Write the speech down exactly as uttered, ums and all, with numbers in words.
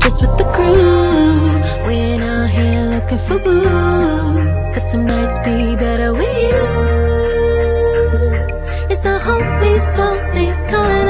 just with the crew. We ain't out here looking for boo, cause some nights be better with you. It's a hope we slowly calling